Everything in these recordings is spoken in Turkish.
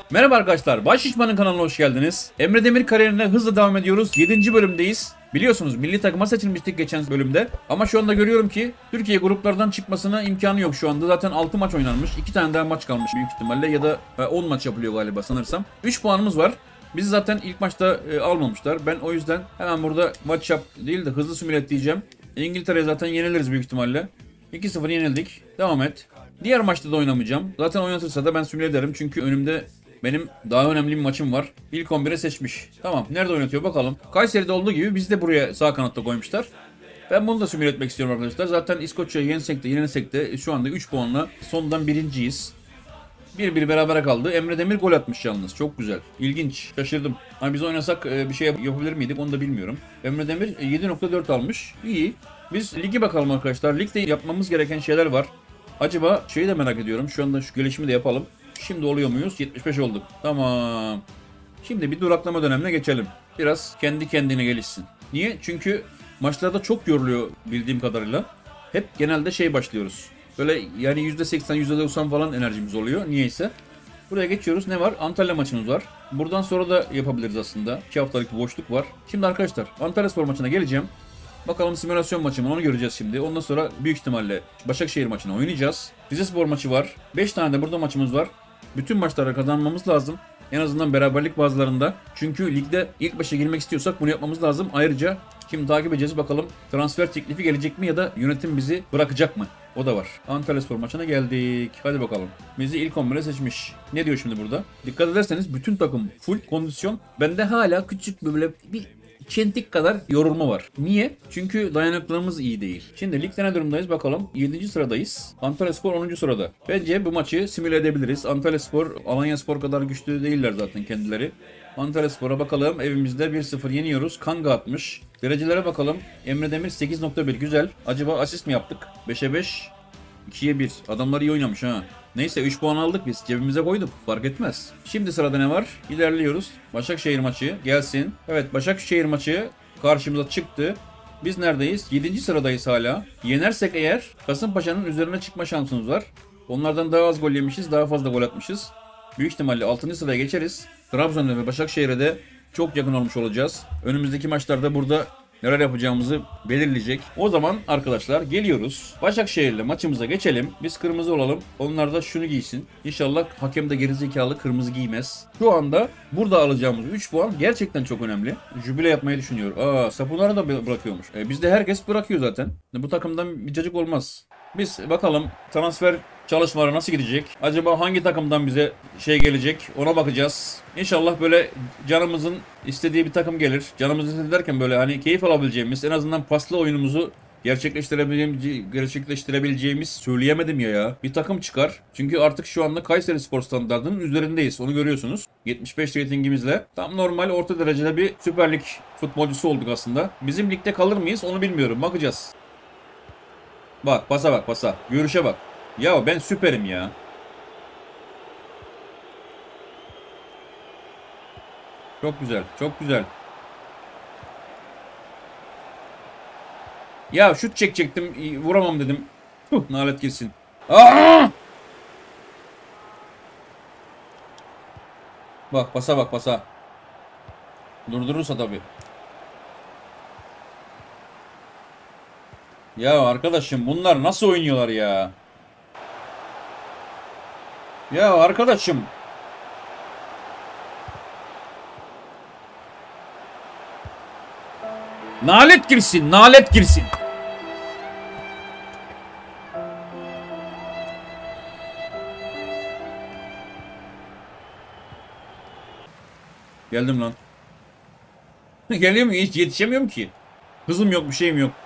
Merhaba arkadaşlar, Başşişman'ın kanalına hoş geldiniz. Emre Demir kariyerine hızla devam ediyoruz. 7. bölümdeyiz. Biliyorsunuz milli takıma seçilmiştik geçen bölümde. Ama şu anda görüyorum ki Türkiye gruplardan çıkmasına imkanı yok şu anda. Zaten 6 maç oynanmış. 2 tane daha maç kalmış büyük ihtimalle. Ya da 10 maç yapılıyor galiba sanırsam. 3 puanımız var. Bizi zaten ilk maçta almamışlar. Ben o yüzden hemen burada maç yap değil de hızlı simüle diyeceğim. İngiltere'ye zaten yeniliriz büyük ihtimalle. 2-0 yenildik. Devam et. Diğer maçta da oynamayacağım. Zaten oynatırsa da ben simüle ederim. Çünkü önümde benim daha önemli bir maçım var. İlk 11'e seçmiş. Tamam. Nerede oynatıyor bakalım. Kayseri'de olduğu gibi biz de buraya sağ kanatta koymuşlar. Ben bunu da simüle etmek istiyorum arkadaşlar. Zaten İskoçya'yı yenilsek de şu anda 3 puanla sondan birinciyiz. 1-1 berabere kaldı. Emre Demir gol atmış yalnız. Çok güzel. İlginç. Şaşırdım. Hani biz oynasak bir şey yapabilir miydik onu da bilmiyorum. Emre Demir 7.4 almış. İyi. Biz ligi bakalım arkadaşlar. Ligde yapmamız gereken şeyler var. Acaba şeyi de merak ediyorum. Şu anda şu gelişimi de yapalım. Şimdi oluyor muyuz? 75 olduk. Tamam. Şimdi bir duraklama dönemine geçelim. Biraz kendi kendine gelişsin. Niye? Çünkü maçlarda çok yoruluyor bildiğim kadarıyla. Hep genelde şey başlıyoruz. Böyle yani %80, %90 falan enerjimiz oluyor. Niyeyse. Buraya geçiyoruz. Ne var? Antalya maçımız var. Buradan sonra da yapabiliriz aslında. 2 haftalık bir boşluk var. Şimdi arkadaşlar Antalyaspor maçına geleceğim. Bakalım simülasyon maçı mı onu göreceğiz şimdi. Ondan sonra büyük ihtimalle Başakşehir maçını oynayacağız. Rizespor maçı var. 5 tane de burada maçımız var. Bütün maçlara kazanmamız lazım. En azından beraberlik bazılarında. Çünkü ligde ilk 5'e girmek istiyorsak bunu yapmamız lazım. Ayrıca şimdi takip edeceğiz bakalım transfer teklifi gelecek mi ya da yönetim bizi bırakacak mı? O da var. Antalyaspor maçına geldik. Hadi bakalım. Bizi ilk 11'e seçmiş. Ne diyor şimdi burada? Dikkat ederseniz bütün takım full kondisyon. Bende hala küçük böyle bir çentik kadar yorulma var. Niye? Çünkü dayanıklılığımız iyi değil. Şimdi ligde ne durumdayız bakalım. 7. sıradayız. Antalyaspor 10. sırada. Bence bu maçı simüle edebiliriz. Antalyaspor, Alanyaspor kadar güçlü değiller zaten kendileri. Antalyaspor'a bakalım. Evimizde 1-0 yeniyoruz. Kanga atmış. Derecelere bakalım. Emre Demir 8.1 güzel. Acaba asist mi yaptık? 5'e 5. 2'ye 1. Adamlar iyi oynamış ha. Neyse 3 puan aldık biz. Cebimize koyduk. Fark etmez. Şimdi sırada ne var? İlerliyoruz. Başakşehir maçı gelsin. Evet Başakşehir maçı karşımıza çıktı. Biz neredeyiz? 7. sıradayız hala. Yenersek eğer Kasımpaşa'nın üzerine çıkma şansımız var. Onlardan daha az gol yemişiz. Daha fazla gol atmışız. Büyük ihtimalle 6. sıraya geçeriz. Trabzon'da ve Başakşehir'e de çok yakın olmuş olacağız. Önümüzdeki maçlarda burada neler yapacağımızı belirleyecek. O zaman arkadaşlar geliyoruz. Başakşehir'le maçımıza geçelim. Biz kırmızı olalım. Onlar da şunu giysin. İnşallah hakem de gerizekalı kırmızı giymez. Şu anda burada alacağımız 3 puan gerçekten çok önemli. Jübile yapmayı düşünüyor. Sapunları da bırakıyormuş. Bizde herkes bırakıyor zaten. Bu takımdan bir cacık olmaz. Biz bakalım transfer çalışmaları nasıl gidecek? Acaba hangi takımdan bize şey gelecek? Ona bakacağız. İnşallah böyle canımızın istediği bir takım gelir. Canımızın istediği derken böyle hani keyif alabileceğimiz, en azından paslı oyunumuzu gerçekleştirebileceğimiz söyleyemedim ya. Bir takım çıkar. Çünkü artık şu anda Kayserispor standartının üzerindeyiz. Onu görüyorsunuz. 75 reytingimizle. Tam normal orta derecede bir Süper Lig futbolcusu olduk aslında. Bizim ligde kalır mıyız onu bilmiyorum. Bakacağız. Bak pasa bak pasa. Görüşe bak. Ya ben süperim ya. Çok güzel. Çok güzel. Ya şut çekecektim. Vuramam dedim. Nalet girsin. Aa! Bak pasa bak pasa. Durdurursa tabii. Ya arkadaşım bunlar nasıl oynuyorlar ya? Ya arkadaşım. Nalet girsin, nalet girsin. Geldim lan. Geliyor mu? Hiç yetişemiyorum ki. Hızım yok, bir şeyim yok.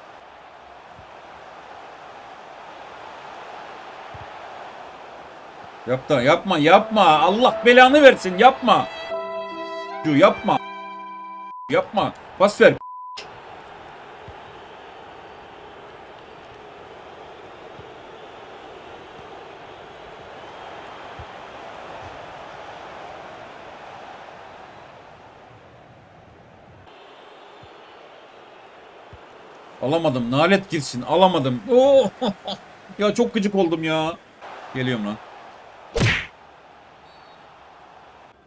Yapma yapma. Allah belanı versin yapma. Yapma. Yapma. Pas ver. Alamadım. Nalet girsin. Alamadım. Oh! Ya çok gıcık oldum ya. Geliyorum lan.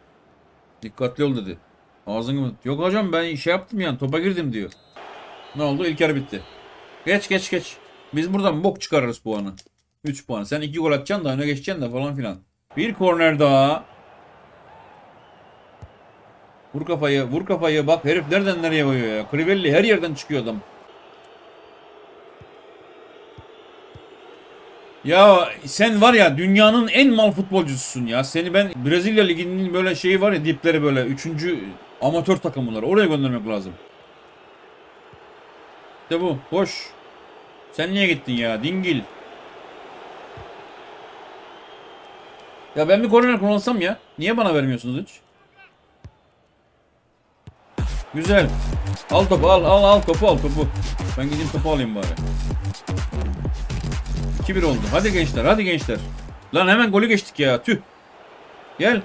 Dikkatli ol dedi. Ağzını yok hocam ben şey yaptım yani topa girdim diyor. Ne oldu? İlk yarı bitti. Geç. Biz buradan bok çıkarırız puanı. 3 puan. Sen 2 gol atacaksın da öne geçeceksin de falan filan. Bir korner daha. Vur kafayı. Bak herif nereden nereye koyuyor ya. Crivelli her yerden çıkıyor adam. Ya sen var ya dünyanın en mal futbolcususun ya. Seni ben Brezilya Ligi'nin böyle şeyi var ya dipleri böyle 3. amatör takımlar. Oraya göndermek lazım. İşte bu. Hoş. Sen niye gittin ya? Dingil. Ya ben bir korner kullansam ya. Niye bana vermiyorsunuz hiç? Güzel. Al topu al topu. Ben gideyim topu alayım bari. 2-1 oldu. Hadi gençler. Lan hemen golü geçtik ya. Tüh. Gel.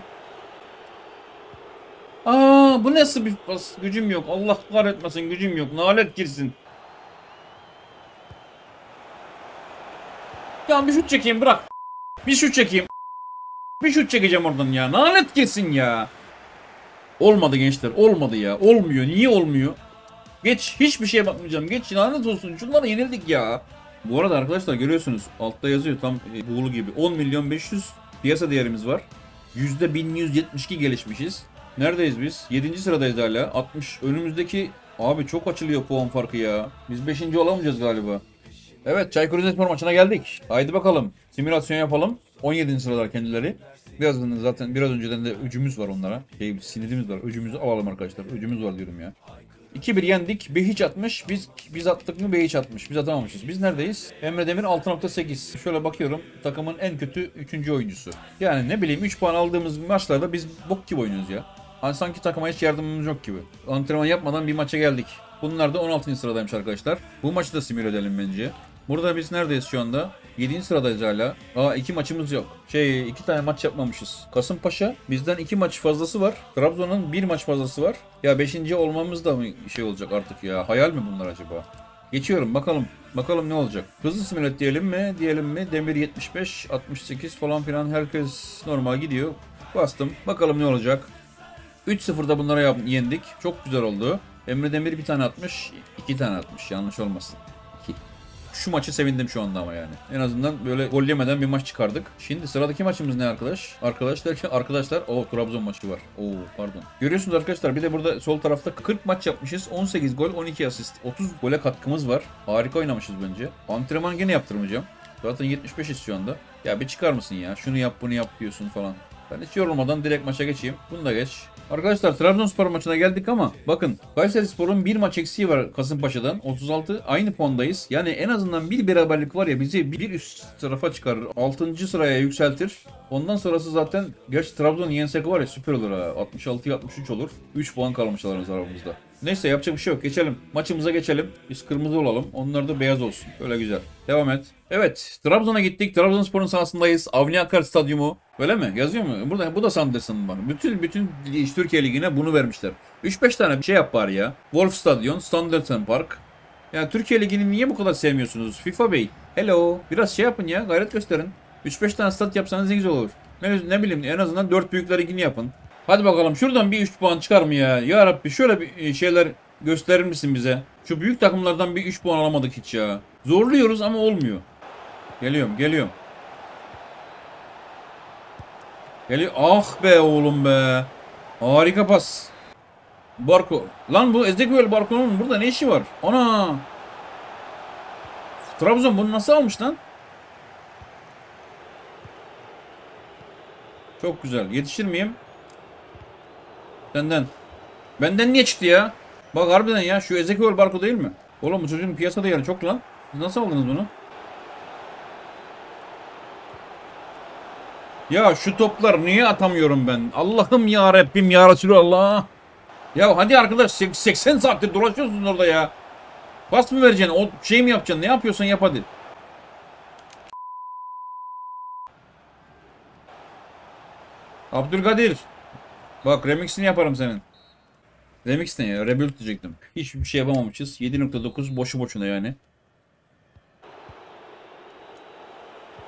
Bu nasıl bir pas? Gücüm yok. Allah kahretmesin gücüm yok. Nalet girsin. Ya bir şut çekeyim bırak. Bir şut çekeyim. Bir şut çekeceğim oradan ya. Nalet girsin ya. Olmadı gençler. Olmadı ya. Olmuyor. Niye olmuyor? Geç. Hiçbir şeye bakmayacağım. Geç. Lanet olsun. Şunlara yenildik ya. Bu arada arkadaşlar görüyorsunuz. Altta yazıyor tam buğulu gibi. 10 milyon 500 piyasa değerimiz var. %1172 gelişmişiz. Neredeyiz biz? 7. sıradayız hala. 60. Önümüzdeki... Abi çok açılıyor puan farkı ya. Biz 5. olamayacağız galiba. Evet Çaykur Rizespor maçına geldik. Haydi bakalım. Simülasyon yapalım. 17. sıralar kendileri. Biraz önceden de öcümüz var onlara. Sinirimiz var. Öcümüzü alalım arkadaşlar. Öcümüz var diyorum ya. 2-1 yendik. Behiç atmış. Biz attık mı Behiç atmış. Biz atamamışız. Biz neredeyiz? Emre Demir 6.8. Şöyle bakıyorum. Takımın en kötü 3. oyuncusu. Yani ne bileyim 3 puan aldığımız maçlarda biz bok gibi oynuyoruz ya. Hani sanki takıma hiç yardımımız yok gibi. Antrenman yapmadan bir maça geldik. Bunlar da 16. sıradaymış arkadaşlar. Bu maçı da simüle edelim bence. Burada biz neredeyiz şu anda? 7. sıradayız hala. 2 maçımız yok. 2 tane maç yapmamışız. Kasımpaşa bizden 2 maç fazlası var. Trabzon'un 1 maç fazlası var. Ya 5. olmamız da mı şey olacak artık ya? Hayal mi bunlar acaba? Geçiyorum bakalım. Bakalım ne olacak. Hızlı simülat diyelim mi? Demir 75, 68 falan filan herkes normal gidiyor. Bastım. Bakalım ne olacak. 3-0'da bunlara yendik. Çok güzel oldu. Emre Demir bir tane atmış. 2 tane atmış. Yanlış olmasın. 2. Şu maçı sevindim şu anda ama yani. En azından böyle gol yemeden bir maç çıkardık. Şimdi sıradaki maçımız ne arkadaş? Arkadaşlar Trabzon maçı var. Pardon. Görüyorsunuz arkadaşlar bir de burada sol tarafta 40 maç yapmışız. 18 gol 12 asist. 30 gole katkımız var. Harika oynamışız bence. Antrenman gene yaptırmayacağım. Zaten 75'iz şu anda. Ya bir çıkar mısın ya? Şunu yap bunu yap diyorsun falan. Ben hiç yorulmadan direkt maça geçeyim. Bunu da geç. Arkadaşlar Trabzonspor maçına geldik ama bakın Kayserispor'un bir maç eksiği var Kasımpaşa'dan. 36 aynı puandayız. Yani en azından bir beraberlik var ya bizi bir üst tarafa çıkarır. 6. sıraya yükseltir. Ondan sonrası zaten gerçi Trabzon yensek var ya süper olur ha. 66-63 olur. 3 puan kalmışlarımız aramızda. Neyse yapacak bir şey yok. Geçelim. Maçımıza geçelim. Biz kırmızı olalım. Onlar da beyaz olsun. Öyle güzel. Devam et. Evet. Trabzon'a gittik. Trabzonspor'un sahasındayız. Avni Akar Stadyumu. Öyle mi? Yazıyor mu? Burada bu da Sanderson var. Bütün Türkiye Ligi'ne bunu vermişler. 3-5 tane bir şey yap bari ya. Wolf Stadion, Sanderson Park. Yani Türkiye Ligi'ni niye bu kadar sevmiyorsunuz? FIFA Bey. Hello. Biraz şey yapın ya. Gayret gösterin. 3-5 tane stat yapsanız ne güzel olur. Ne bileyim en azından 4 büyükler ligini yapın. Hadi bakalım şuradan bir 3 puan çıkar mı ya? Ya Rabbi şöyle bir şeyler gösterir misin bize? Şu büyük takımlardan bir 3 puan alamadık hiç ya. Zorluyoruz ama olmuyor. Geliyorum. Geliyor. Ah be oğlum be. Harika pas. Barko. Lan bu Ezekiel Barko'nun burada ne işi var? Ana. Trabzon bunu nasıl almış lan? Çok güzel. Yetişir miyim? Benden niye çıktı ya? Bak harbiden ya şu Ezekiel Barko değil mi? Oğlum bu çocuğun piyasa değeri çok lan. Siz nasıl aldınız bunu? Ya şu toplar niye atamıyorum ben? Allah'ım ya Rabbim ya Resulallah. Ya hadi arkadaş 80 saattir dolaşıyorsun orada ya. Pas mı vereceksin? O şey mi yapacaksın? Ne yapıyorsan yap hadi. Abdülkadir. Bak remixini yaparım senin. Remix ne ya? Rebuild diyecektim. Hiçbir şey yapamamışız. 7.9 boşu boşuna yani.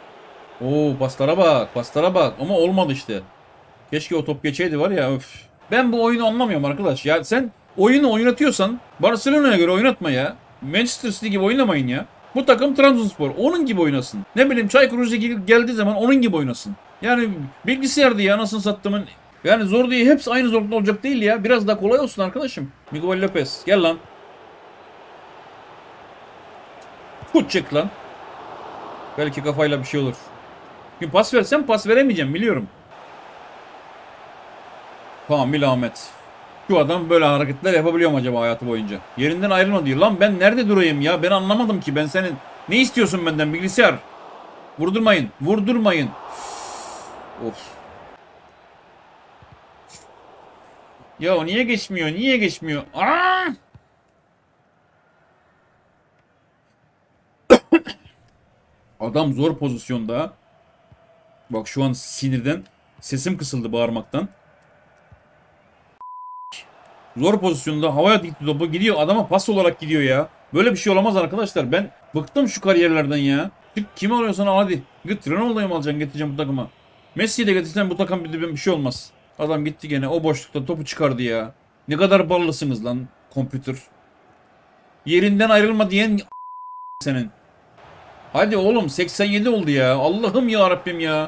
Paslara bak. Ama olmadı işte. Keşke o top geçeydi var ya. Öf. Ben bu oyunu anlamıyorum arkadaş. Ya sen oyunu oynatıyorsan Barcelona'ya göre oynatma ya. Manchester City gibi oynamayın ya. Bu takım Trabzonspor. Onun gibi oynasın. Ne bileyim Çaykur Rizespor geldiği zaman onun gibi oynasın. Yani bilgisayardı ya anasını sattımın. Yani zor değil. Hepsi aynı zorlukta olacak değil ya. Biraz daha kolay olsun arkadaşım. Miguel Lopez. Gel lan. Fut çek lan. Belki kafayla bir şey olur. Çünkü pas versem pas veremeyeceğim biliyorum. Kamil Ahmet. Şu adam böyle hareketler yapabiliyor mu acaba hayatı boyunca? Yerinden ayrılma diyor. Lan ben nerede durayım ya? Ben anlamadım ki. Ben senin... Ne istiyorsun benden bilgisayar? Vurdurmayın. Vurdurmayın. Of. Ya niye geçmiyor? Niye geçmiyor? Aa! Adam zor pozisyonda. Bak şu an sinirden sesim kısıldı bağırmaktan. Zor pozisyonda havaya dikti topu gidiyor. Adama pas olarak gidiyor ya. Böyle bir şey olamaz arkadaşlar. Ben bıktım şu kariyerlerden ya. Kimi alıyorsan al hadi. Git Ronaldo'yu mu alacaksın getireceğim bu takıma. Messi'yi de getirsen bu takım bir şey olmaz. Adam gitti gene o boşlukta topu çıkardı ya. Ne kadar ballısınız lan kompütür. Yerinden ayrılma diyen senin. Hadi oğlum 87 oldu ya. Allah'ım ya Rabbim ya.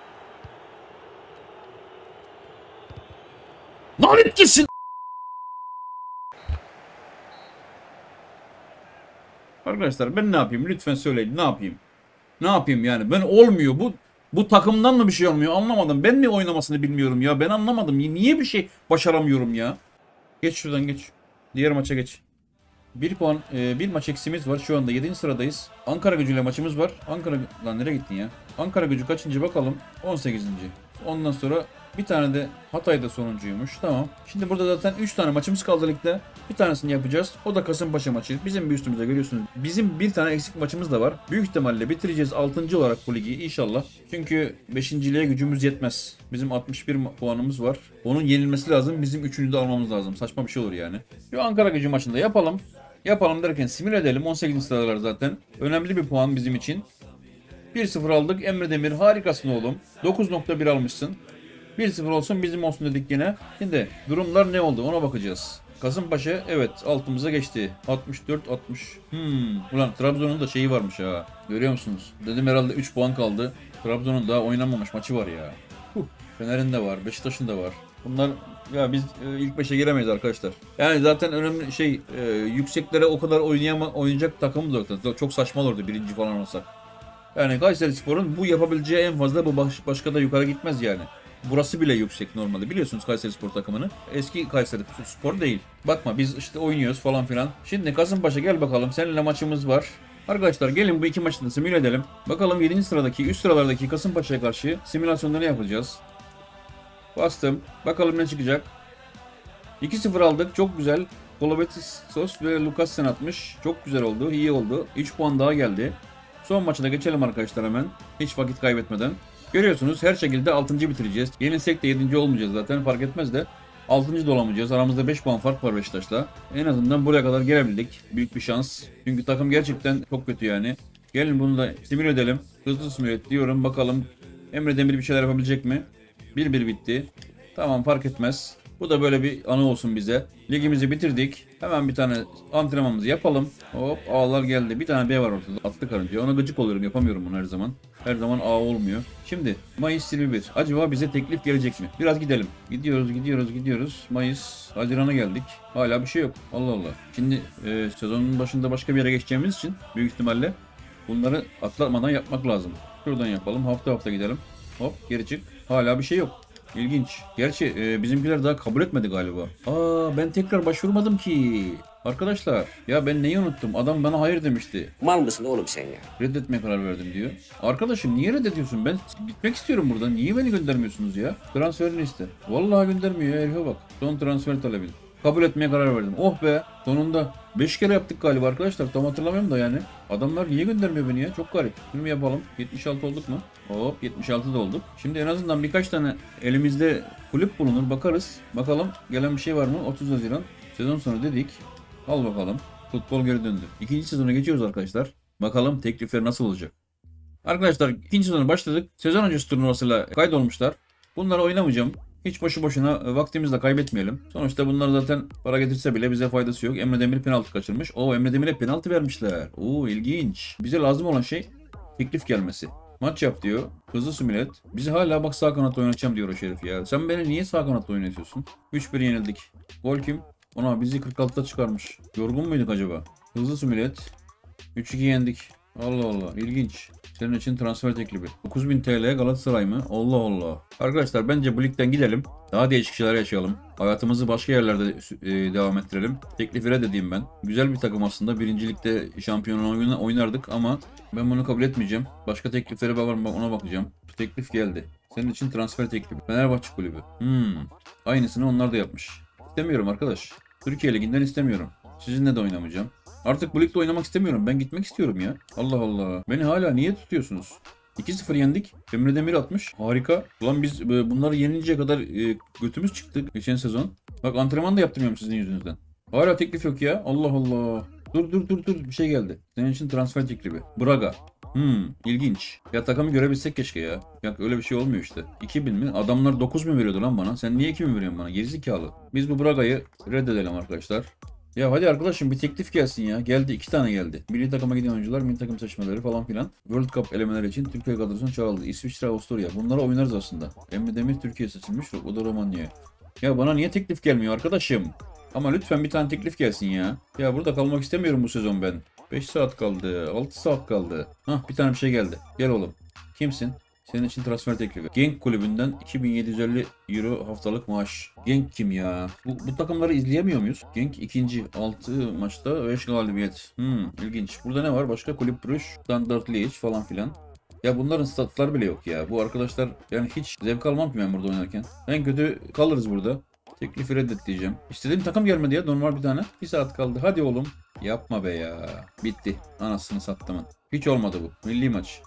Lanet gitsin. Arkadaşlar ben ne yapayım? Lütfen söyleyin. Ne yapayım? Ne yapayım yani? Ben olmuyor. Bu takımdan mı bir şey olmuyor? Anlamadım. Ben mi oynamasını bilmiyorum ya? Ben anlamadım. Niye bir şey başaramıyorum ya? Geç şuradan geç. Diğer maça geç. Bir puan, bir maç eksimiz var. Şu anda 7. sıradayız. Ankara Gücü'yle maçımız var. Lan nereye gittin ya? Ankara Gücü kaçıncı bakalım? 18. Ondan sonra bir tane de Hatay'da sonuncuymuş. Tamam. Şimdi burada zaten 3 tane maçımız kaldı ligde. Bir tanesini yapacağız. O da Kasımpaşa maçı. Bizim bir üstümüzde görüyorsunuz. Bizim bir tane eksik maçımız da var. Büyük ihtimalle bitireceğiz 6. olarak bu ligi inşallah. Çünkü 5.liğe gücümüz yetmez. Bizim 61 puanımız var. Onun yenilmesi lazım. Bizim 3'ünü de almamız lazım. Saçma bir şey olur yani. Şu Ankara Gücü maçında yapalım. Yapalım derken simüle edelim. 18. sıralar zaten. Önemli bir puan bizim için. 1-0 aldık. Emre Demir harikasın oğlum. 9.1 almışsın. 1-0 olsun bizim olsun dedik yine. Şimdi durumlar ne oldu ona bakacağız. Kasımpaşa evet altımıza geçti. 64-60. Ulan Trabzon'un da şeyi varmış ha. Görüyor musunuz? Dedim herhalde 3 puan kaldı. Trabzon'un daha oynanmamış maçı var ya. Fener'in de var. Beşiktaş'ın da var. Bunlar ya biz ilk 5'e giremeyiz arkadaşlar. Yani zaten önemli şey yükseklere o kadar oynayacak takımımız yok. Çok saçma olurdu birinci falan olsak. Yani Kayserispor'un bu yapabileceği en fazla bu başka da yukarı gitmez yani. Burası bile yüksek normalde. Biliyorsunuz Kayserispor takımını. Eski Kayserispor değil. Bakma biz işte oynuyoruz falan filan. Şimdi Kasımpaşa gel bakalım. Seninle maçımız var. Arkadaşlar gelin bu iki maçı da simüle edelim. Bakalım 7. sıradaki üst sıralardaki Kasımpaşa'ya karşı simülasyonları yapacağız. Bastım. Bakalım ne çıkacak. 2-0 aldık. Çok güzel. Kolobetis ve Lukasen atmış. Çok güzel oldu. İyi oldu. 3 puan daha geldi. Son maçı da geçelim arkadaşlar hemen. Hiç vakit kaybetmeden. Görüyorsunuz her şekilde 6. bitireceğiz. Yenilsek de 7. olmayacağız zaten fark etmez de. 6. da olamayacağız. Aramızda 5 puan fark var Beşiktaş'la. En azından buraya kadar gelebildik. Büyük bir şans. Çünkü takım gerçekten çok kötü yani. Gelin bunu da simüle edelim. Hızlı simüle et diyorum. Bakalım Emre Demir bir şeyler yapabilecek mi? 1-1 bitti. Tamam fark etmez. Bu da böyle bir anı olsun bize. Ligimizi bitirdik. Hemen bir tane antrenmanımızı yapalım. Hop A'lar geldi. Bir tane B var ortada. Atlı karınca. Ona gıcık oluyorum. Yapamıyorum bunu her zaman. Her zaman A olmuyor. Şimdi Mayıs 21. Acaba bize teklif gelecek mi? Biraz gidelim. Gidiyoruz. Mayıs, Haziran'a geldik. Hala bir şey yok. Allah Allah. Şimdi sezonun başında başka bir yere geçeceğimiz için büyük ihtimalle bunları atlatmadan yapmak lazım. Şuradan yapalım. Hafta gidelim. Hop geri çık. Hala bir şey yok. İlginç. Gerçi bizimkiler daha kabul etmedi galiba. Ben tekrar başvurmadım ki. Arkadaşlar ya ben neyi unuttum? Adam bana hayır demişti. Mal mısın oğlum sen ya? Reddetmeye karar verdim diyor. Arkadaşım niye reddediyorsun? Ben gitmek istiyorum buradan. Niye beni göndermiyorsunuz ya? Transferini iste. Vallahi göndermiyor ya herife bak. Son transfer talebin. Kabul etmeye karar verdim. Oh be sonunda. 5 kere yaptık galiba arkadaşlar. Tam hatırlamıyorum da yani. Adamlar niye göndermiyor beni ya? Çok garip. Şimdi yapalım. 76 olduk mu? Hop 76 da olduk. Şimdi en azından birkaç tane elimizde kulüp bulunur. Bakarız. Bakalım gelen bir şey var mı? 30 Haziran. Sezon sonu dedik. Al bakalım. Futbol geri döndü. İkinci sezona geçiyoruz arkadaşlar. Bakalım teklifler nasıl olacak? Arkadaşlar ikinci sezona başladık. Sezon öncesi turnuvasıyla kaydolmuşlar. Bunları oynamayacağım. Hiç boşu boşuna vaktimizi de kaybetmeyelim. Sonuçta bunlar zaten para getirse bile bize faydası yok. Emre Demir penaltı kaçırmış. Emre Demir'e penaltı vermişler. İlginç. Bize lazım olan şey teklif gelmesi. Maç yap diyor. Hızlı simület. Bizi hala bak sağ kanatta oynatacağım diyor o şerif ya. Sen beni niye sağ kanatta oynatıyorsun? 3-1 yenildik. Gol kim? Bizi 46'da çıkarmış. Yorgun muyduk acaba? Hızlı simület. 3-2 yendik. Allah Allah, ilginç. Senin için transfer teklifi. 9.000 TL Galatasaray mı? Allah Allah. Arkadaşlar bence bu ligden gidelim. Daha değişik şeyler yaşayalım. Hayatımızı başka yerlerde devam ettirelim. Teklifi reddedeyim ben. Güzel bir takım aslında. Birincilikte şampiyon oynardık ama ben bunu kabul etmeyeceğim. Başka tekliflere ona bakacağım. Teklif geldi. Senin için transfer teklifi. Fenerbahçe kulübü. Aynısını onlar da yapmış. İstemiyorum arkadaş. Türkiye Ligi'nden istemiyorum. Sizinle de oynamayacağım. Artık bu ligde oynamak istemiyorum. Ben gitmek istiyorum ya. Allah Allah. Beni hala niye tutuyorsunuz? 2-0 yendik. Emre Demir atmış. Harika. Ulan biz bunları yeninceye kadar götümüz çıktı geçen sezon. Bak antrenman da yaptırmıyorum sizin yüzünüzden. Hala teklif yok ya. Allah Allah. Dur. Bir şey geldi. Senin için transfer teklifi. Braga. İlginç. Ya takımı görebilsek keşke ya. Ya öyle bir şey olmuyor işte. 2.000 mi? Adamlar 9.000 veriyordu lan bana. Sen niye 2.000 veriyorsun bana? Gerizekalı. Biz bu Braga'yı reddedelim arkadaşlar. Ya hadi arkadaşım bir teklif gelsin ya. Geldi, 2 tane geldi. Milli takıma giden oyuncular, milli takım seçmeleri falan filan. World Cup elemeleri için Türkiye kadrosuna çağrıldı. İsviçre, Avusturya. Bunlara oynarız aslında. Emre Demir Türkiye seçilmiş. O da Romanya'ya. Ya bana niye teklif gelmiyor arkadaşım? Ama lütfen bir tane teklif gelsin ya. Ya burada kalmak istemiyorum bu sezon ben. 5 saat kaldı. 6 saat kaldı. Bir tane bir şey geldi. Gel oğlum. Kimsin? Senin için transfer teklifi. Genk kulübünden 2750 euro haftalık maaş. Genk kim ya? Bu takımları izleyemiyor muyuz? Genk ikinci 6 maçta 5 galibiyet. İlginç. Burada ne var? Başka Kulüp Brugge, Standard Liège falan filan. Ya bunların statları bile yok ya. Bu arkadaşlar yani hiç zevk almam ki ben burada oynarken. En kötü kalırız burada. Teklifi reddet diyeceğim. İstediğim takım gelmedi ya. Normal bir tane. 1 saat kaldı. Hadi oğlum. Yapma be ya. Bitti. Anasını sattımın. Hiç olmadı bu. Milli maç.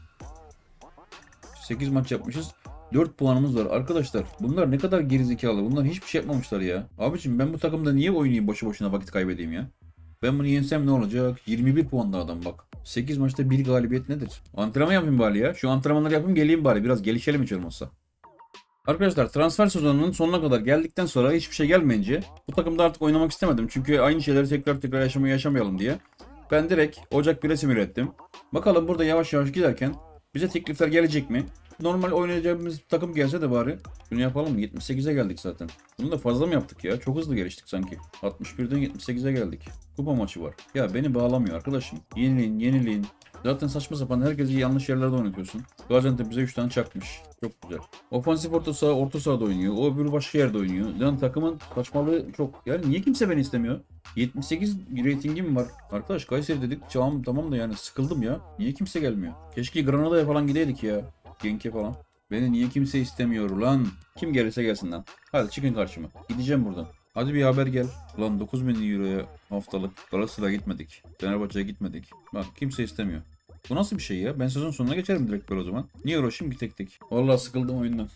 8 maç yapmışız. 4 puanımız var. Arkadaşlar bunlar ne kadar gerizekalı. Bunlar hiçbir şey yapmamışlar ya. Abiciğim ben bu takımda niye oynayayım boşu boşuna vakit kaybedeyim ya? Ben bunu yensem ne olacak? 21 puanda adam bak. 8 maçta 1 galibiyet nedir? Antrenman yapayım bari ya. Şu antrenmanları yapayım geleyim bari. Biraz gelişelim hiç olmazsa. Arkadaşlar transfer sezonunun sonuna kadar geldikten sonra hiçbir şey gelmeyince bu takımda artık oynamak istemedim. Çünkü aynı şeyleri tekrar yaşamayalım diye. Ben direkt Ocak 1'e simüle ettim. Bakalım burada yavaş yavaş giderken bize teklifler gelecek mi? Normal oynayacağımız takım gelse de bari. Bunu yapalım mı? 78'e geldik zaten. Bunu da fazla mı yaptık ya? Çok hızlı geliştik sanki. 61'den 78'e geldik. Kupa maçı var. Ya beni bağlamıyor arkadaşım. Yenileyin. Zaten saçma sapan herkesi yanlış yerlerde oynatıyorsun. Gaziantep bize 3 tane çakmış. Çok güzel. Ofansif orta sahada oynuyor. O öbürü başka yerde oynuyor. Yani takımın saçmalığı çok. Yani niye kimse beni istemiyor? 78 reytingim var. Arkadaş Kayseri dedik. Tamam da yani sıkıldım ya. Niye kimse gelmiyor? Keşke Granada'ya falan gideydik ya. Genk'e falan. Beni niye kimse istemiyor lan? Kim gelirse gelsin lan. Hadi çıkın karşıma. Gideceğim buradan. Hadi bir haber gel. Ulan 9.000 euroya haftalık Galatasaray'a gitmedik. Fenerbahçe'ye gitmedik. Bak kimse istemiyor. Bu nasıl bir şey ya? Ben sezon sonuna geçerim direkt böyle o zaman. Niye uğraşayım ki tek tek? Vallahi sıkıldım oyundan.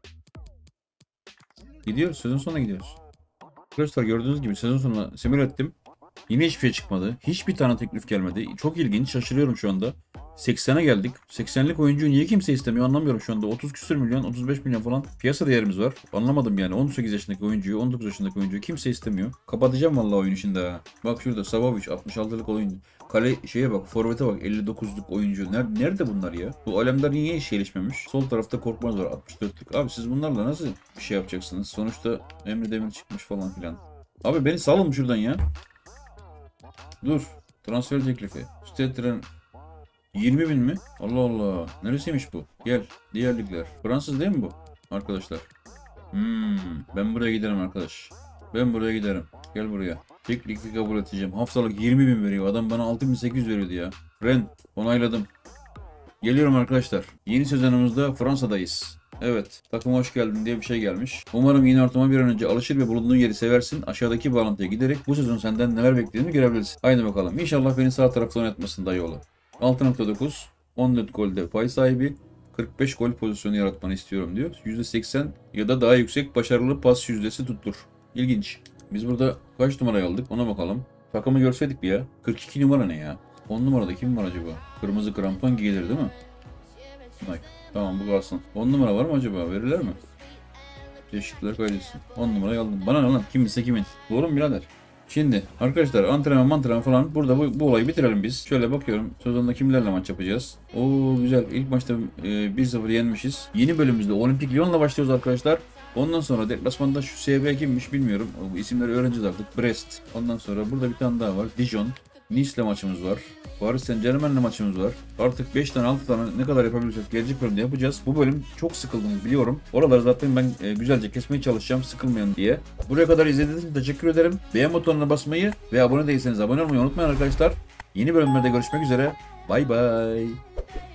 Gidiyoruz. Sezon sonuna gidiyoruz. Arkadaşlar gördüğünüz gibi sezon sonuna simüle ettim. Yine hiçbir şey çıkmadı. Hiçbir tane teklif gelmedi. Çok ilginç. Şaşırıyorum şu anda. 80'e geldik. 80'lik oyuncuyu niye kimse istemiyor anlamıyorum şu anda. 30 küsür milyon, 35 milyon falan piyasa değerimiz var. Anlamadım yani. 18 yaşındaki oyuncuyu, 19 yaşındaki oyuncuyu kimse istemiyor. Kapatacağım vallahi oyun içinde ha. Bak şurada Savavic 66'lık oyuncu. Kale şeye bak, forvete bak 59'luk oyuncu. Nerede bunlar ya? Bu alemler niye hiç gelişmemiş? Sol tarafta Korkmaz var 64'lük. Abi siz bunlarla nasıl bir şey yapacaksınız? Sonuçta Emre Demir çıkmış falan filan. Abi beni salın şuradan ya. Dur. Transfer teklifi. Stetren 20.000 mi? Allah Allah. Neresiymiş bu? Gel. Diğer ligler. Fransız değil mi bu? Arkadaşlar. Ben buraya giderim arkadaş. Ben buraya giderim. Gel buraya. Teklifi kabul edeceğim. Haftalık 20.000 veriyor. Adam bana 6.800 veriyordu ya. Ren. Onayladım. Geliyorum arkadaşlar. Yeni sezonumuzda Fransa'dayız. Evet. Takıma hoş geldin diye bir şey gelmiş. Umarım yeni ortama bir an önce alışır ve bulunduğun yeri seversin. Aşağıdaki bağlantıya giderek bu sezon senden neler beklediğini görebilirsin. Haydi bakalım. İnşallah beni sağ tarafta oynatmasın dayıoğlu. 6.9 14 golde pay sahibi, 45 gol pozisyonu yaratmanı istiyorum diyor. %80 ya da daha yüksek başarılı pas yüzdesi tuttur. İlginç. Biz burada kaç numarayı aldık ona bakalım. Takımı görseydik bir ya. 42 numara ne ya? 10 numarada kim var acaba? Kırmızı krampon giyilir değil mi? Nike. Tamam bu kalsın. 10 numara var mı acaba? Verirler mi? Teşekkürler kaydetsin. 10 numarayı aldım. Bana ne lan? Kiminse kimin. Doğru mu birader? Şimdi arkadaşlar antrenman falan burada bu olayı bitirelim biz. Şöyle bakıyorum. Sezonda kimlerle maç yapacağız? Oo güzel. İlk maçta 1-0 yenmişiz. Yeni bölümümüzde Olimpik Lyon'la başlıyoruz arkadaşlar. Ondan sonra deplasmanda şu SB kimmiş bilmiyorum. Bu isimleri öğreneceğiz artık. Brest. Ondan sonra burada bir tane daha var. Dijon. Nice'le maçımız var. Paris Saint-Germain'le maçımız var. Artık 5 tane 6 tane ne kadar yapabilirsek gelecek bölümde yapacağız. Bu bölüm çok sıkıldınız biliyorum. Oraları zaten ben güzelce kesmeye çalışacağım sıkılmayın diye. Buraya kadar izlediğiniz için teşekkür ederim. Beğen butonuna basmayı ve abone değilseniz abone olmayı unutmayın arkadaşlar. Yeni bölümlerde görüşmek üzere. Bay bay.